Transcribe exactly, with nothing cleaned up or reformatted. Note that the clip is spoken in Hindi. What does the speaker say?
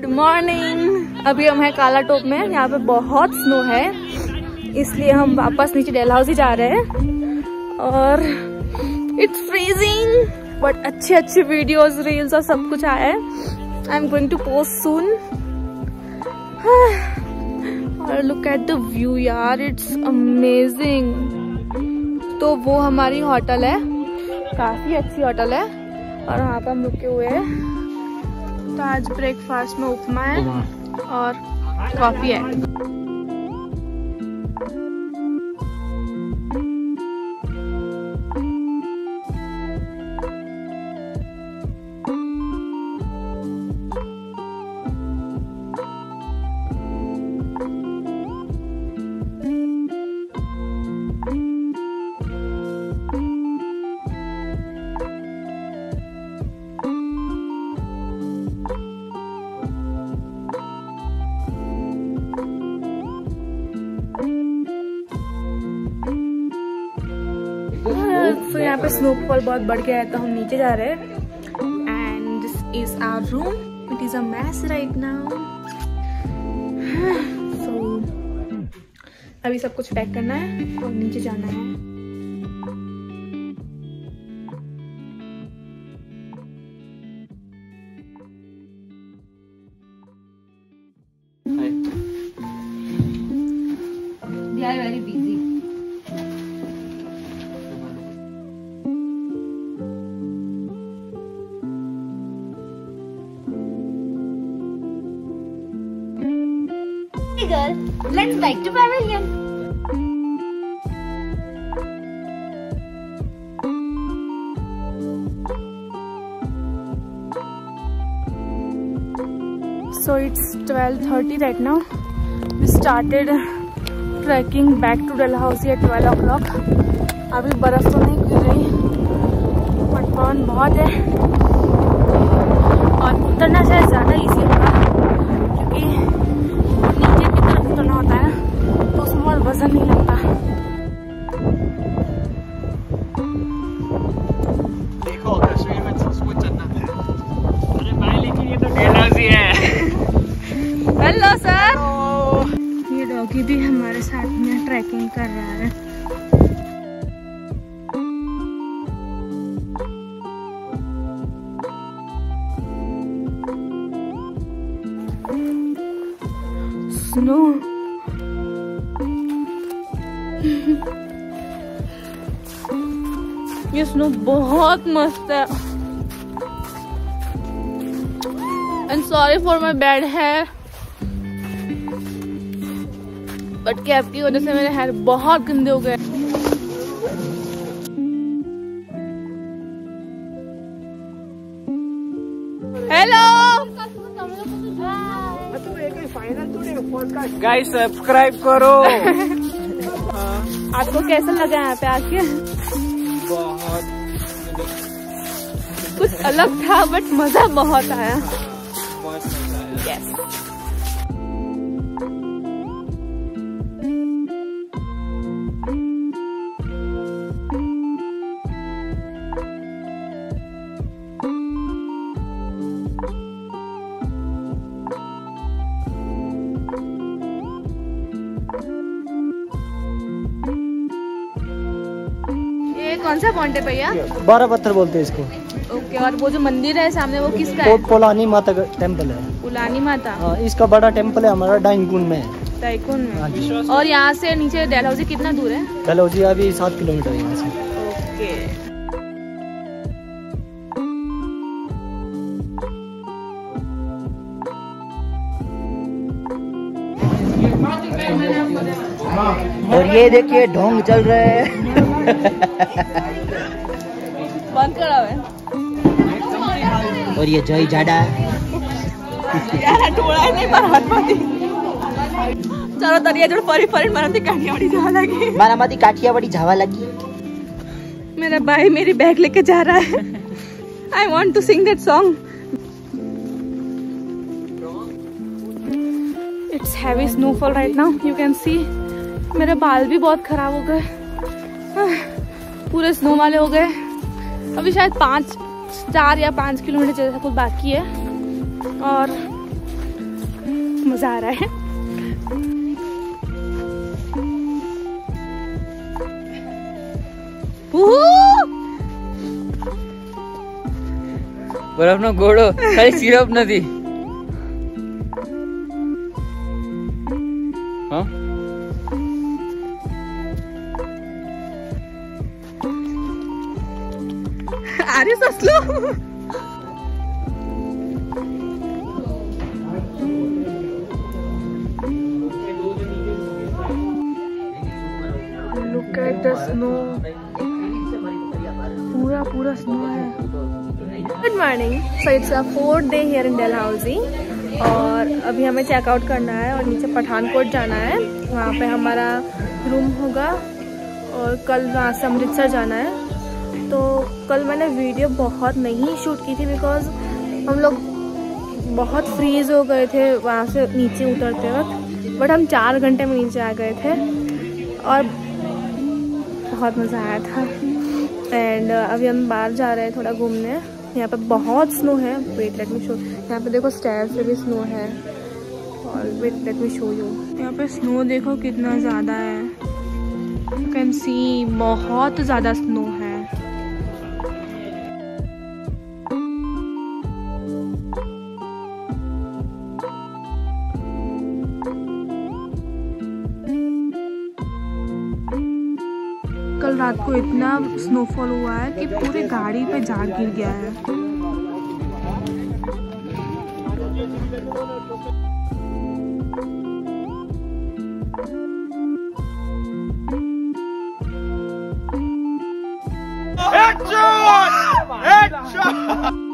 Good morning. अभी हम हैं काला टोप में, यहाँ पे बहुत स्नो है इसलिए हम वापस नीचे डलहौजी जा रहे हैं और इट्स फ्रीजिंग बट अच्छे अच्छे वीडियोस रील्स और सब कुछ आया है। I am going to post soon. और लुक एट द व्यू यार, इट्स अमेजिंग। तो वो हमारी होटल है, काफी अच्छी होटल है और वहाँ पे हम रुके हुए हैं। तो आज ब्रेकफास्ट में उपमा है और कॉफी है। तो यहाँ पे स्नोफॉल बहुत बढ़ गया है तो हम नीचे जा रहे हैं and this is our room. It is a mess right now. So अभी सब कुछ पैक करना है और नीचे जाना है। They are very busy. Girl, let's bike to pavilion. So it's twelve thirty right now. We started trekking back to Dalhousie at twelve o'clock. अभी बर्फ तो नहीं गिर रही बट पवन बहुत है और उतरना शायद ज़्यादा इजी होगा क्योंकि नीचे की तरफ उतरना होता है तो उसमें बहुत वजन नहीं लगता। देखो कश्मीर में सबको जन्नत है। अरे भाई लेकिन ये तो डलहौजी है। Hello sir. ये डॉगी भी हमारे साथ में ट्रैकिंग कर रहा है। स्नो ये स्नो बहुत मस्त है। And sorry for my bad hair but cap की वजह से मेरे हेयर बहुत गंदे हो गए। हेलो गाइस सब्सक्राइब करो। आपको कैसा लगा यहाँ पे आके? बहुत कुछ अलग था बट मजा बहुत आया। बहुत मजा आया। यस। कौन सा पॉइंट है भैया? बारह पत्थर बोलते हैं इसको। ओके। और वो जो मंदिर है सामने वो किसका है? है? पोलानी माता का टेम्पल है। पोलानी माता। हाँ, इसका बड़ा टेम्पल है हमारा डाइनकुन में है। डाइनकुन में। और यहाँ से नीचे डलहौजी कितना दूर है? डलहौजी अभी सात किलोमीटर है यहाँ से। ओके। और ये देखिए ढोंग चल रहे हैं। बंद करा है। और ये जय जाडा यार टोळा नहीं पर हाथ पाती। चलो तरिया जोड़ फरी फरी मारती काठियावाड़ी जावा लगी। मारा माती काठियावाड़ी जावा लगी। मेरा भाई मेरी बैग लेके जा रहा है। I want to sing that song. It's heavy snowfall right now, you can see. मेरे बाल भी बहुत खराब हो गए, पूरे स्नो वाले हो गए। अभी शायद पाँच चार या पाँच किलोमीटर जैसा कुछ बाकी है और मजा आ रहा है। बर्फ नो घोड़ो खाली सिरप नहीं। हाँ अरे ससलो लुक एट द स्नो, पूरा पूरा स्नो है। Good morning, so it's a fourth day here in Dalhousie और अभी हमें चेकआउट करना है और नीचे पठानकोट जाना है, वहाँ पे हमारा रूम होगा और कल वहाँ से अमृतसर जाना है। तो कल मैंने वीडियो बहुत नहीं शूट की थी बिकॉज हम लोग बहुत फ्रीज हो गए थे वहाँ से नीचे उतरते वक्त, बट हम चार घंटे में नीचे आ गए थे और बहुत मज़ा आया था। एंड अभी हम बाहर जा रहे हैं थोड़ा घूमने। यहाँ पे बहुत स्नो है, वेट लेट मी शो। यहाँ पे देखो स्टेयर पे भी स्नो है और wait let me show you. यहाँ पे स्नो देखो कितना ज़्यादा है, यू कैन सी बहुत ज़्यादा स्नो है। कल रात को इतना स्नोफॉल हुआ है कि पूरी गाड़ी पे जा गिर गया है। Headshot! Headshot!